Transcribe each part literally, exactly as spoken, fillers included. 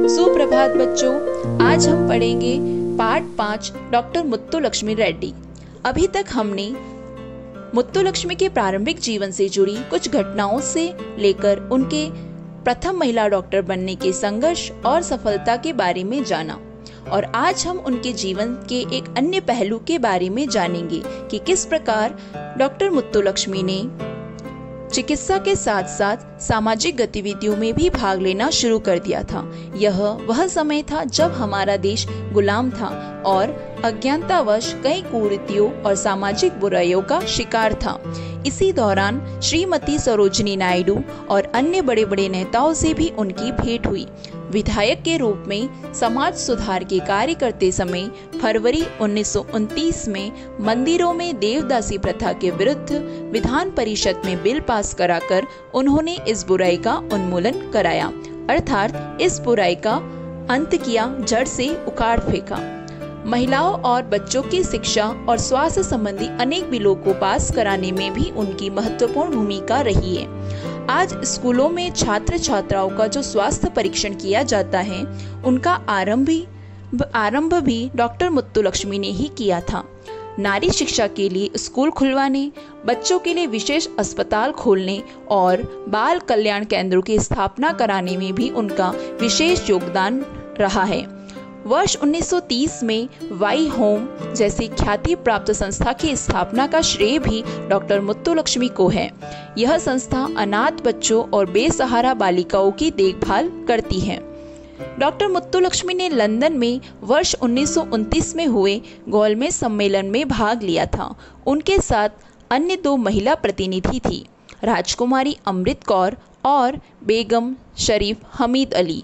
सुप्रभात बच्चों, आज हम पढ़ेंगे पाठ पाँच डॉक्टर मुत्तुलक्ष्मी रेड्डी। अभी तक हमने मुत्तुलक्ष्मी के प्रारंभिक जीवन से जुड़ी कुछ घटनाओं से लेकर उनके प्रथम महिला डॉक्टर बनने के संघर्ष और सफलता के बारे में जाना, और आज हम उनके जीवन के एक अन्य पहलू के बारे में जानेंगे कि किस प्रकार डॉक्टर मुत्तुलक्ष्मी ने चिकित्सा के साथ साथ सामाजिक गतिविधियों में भी भाग लेना शुरू कर दिया था। यह वह समय था जब हमारा देश गुलाम था और अज्ञानतावश कई कुरीतियों और सामाजिक बुराइयों का शिकार था। इसी दौरान श्रीमती सरोजिनी नायडू और अन्य बड़े बड़े नेताओं से भी उनकी भेंट हुई। विधायक के रूप में समाज सुधार के कार्य करते समय फरवरी उन्नीस सौ उनतीस में मंदिरों में देवदासी प्रथा के विरुद्ध विधान परिषद में बिल पास कराकर उन्होंने इस बुराई का उन्मूलन कराया, अर्थात इस बुराई का अंत किया, जड़ से उखाड़ फेंका। महिलाओं और बच्चों की शिक्षा और स्वास्थ्य संबंधी अनेक बिलों को पास कराने में भी उनकी महत्वपूर्ण भूमिका रही है। आज स्कूलों में छात्र छात्राओं का जो स्वास्थ्य परीक्षण किया जाता है, उनका आरंभ भी आरंभ भी डॉक्टर मुत्तुलक्ष्मी ने ही किया था। नारी शिक्षा के लिए स्कूल खुलवाने, बच्चों के लिए विशेष अस्पताल खोलने और बाल कल्याण केंद्रों की स्थापना कराने में भी उनका विशेष योगदान रहा है। वर्ष उन्नीस सौ तीस में वाई होम जैसी ख्याति प्राप्त संस्था की स्थापना का श्रेय भी डॉक्टर मुत्तुलक्ष्मी को है। यह संस्था अनाथ बच्चों और बेसहारा बालिकाओं की देखभाल करती है। डॉक्टर मुत्तुलक्ष्मी ने लंदन में वर्ष उन्नीस सौ उनतीस में हुए गोलमेज सम्मेलन में भाग लिया था। उनके साथ अन्य दो महिला प्रतिनिधि थी, राजकुमारी अमृत कौर और बेगम शरीफ हमीद अली।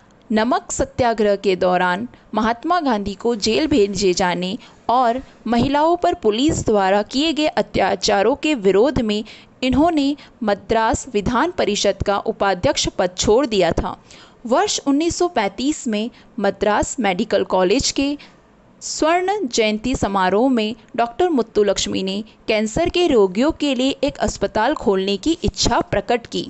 नमक सत्याग्रह के दौरान महात्मा गांधी को जेल भेजे जाने और महिलाओं पर पुलिस द्वारा किए गए अत्याचारों के विरोध में इन्होंने मद्रास विधान परिषद का उपाध्यक्ष पद छोड़ दिया था। वर्ष उन्नीस सौ पैंतीस में मद्रास मेडिकल कॉलेज के स्वर्ण जयंती समारोह में डॉक्टर मुत्तुलक्ष्मी ने कैंसर के रोगियों के लिए एक अस्पताल खोलने की इच्छा प्रकट की।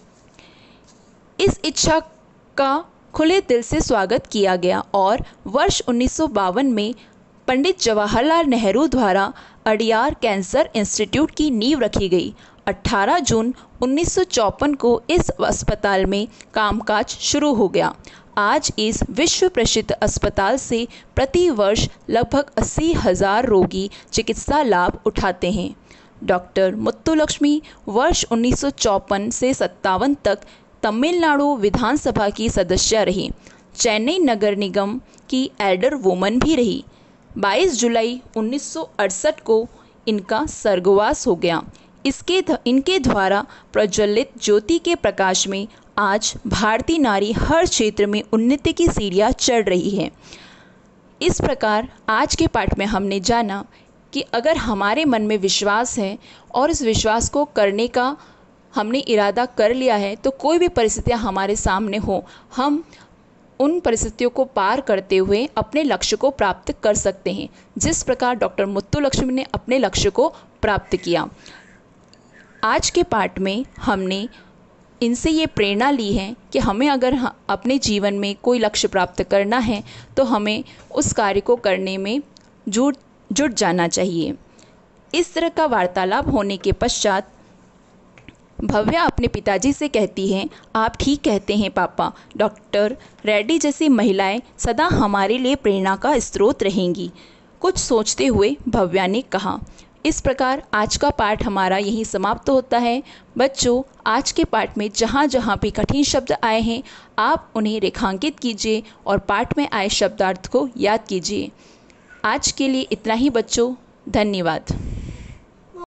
इस इच्छा का खुले दिल से स्वागत किया गया और वर्ष उन्नीस सौ बावन में पंडित जवाहरलाल नेहरू द्वारा अडियार कैंसर इंस्टीट्यूट की नींव रखी गई। अठारह जून उन्नीस सौ चौवन को इस अस्पताल में कामकाज शुरू हो गया। आज इस विश्व प्रसिद्ध अस्पताल से प्रति वर्ष लगभग अस्सी हजार रोगी चिकित्सा लाभ उठाते हैं। डॉक्टर मुत्तुलक्ष्मी वर्ष उन्नीस सौ चौवन से सत्तावन तक तमिलनाडु विधानसभा की सदस्य रही। चेन्नई नगर निगम की एल्डर वुमन भी रही। बाईस जुलाई उन्नीस सौ अड़सठ को इनका स्वर्गवास हो गया। इसके इनके द्वारा प्रज्वलित ज्योति के प्रकाश में आज भारतीय नारी हर क्षेत्र में उन्नति की सीढ़ियाँ चढ़ रही है। इस प्रकार आज के पाठ में हमने जाना कि अगर हमारे मन में विश्वास है और इस विश्वास को करने का हमने इरादा कर लिया है, तो कोई भी परिस्थितियाँ हमारे सामने हो, हम उन परिस्थितियों को पार करते हुए अपने लक्ष्य को प्राप्त कर सकते हैं, जिस प्रकार डॉक्टर मुत्तुलक्ष्मी ने अपने लक्ष्य को प्राप्त किया। आज के पाठ में हमने इनसे ये प्रेरणा ली है कि हमें अगर अपने जीवन में कोई लक्ष्य प्राप्त करना है तो हमें उस कार्य को करने में जुट जुट जाना चाहिए। इस तरह का वार्तालाप होने के पश्चात भव्या अपने पिताजी से कहती हैं, आप ठीक कहते हैं पापा, डॉक्टर रेड्डी जैसी महिलाएं सदा हमारे लिए प्रेरणा का स्रोत रहेंगी। कुछ सोचते हुए भव्या ने कहा। इस प्रकार आज का पाठ हमारा यहीं समाप्त होता है। बच्चों, आज के पाठ में जहाँ जहाँ भी कठिन शब्द आए हैं, आप उन्हें रेखांकित कीजिए और पाठ में आए शब्दार्थ को याद कीजिए। आज के लिए इतना ही बच्चों, धन्यवाद।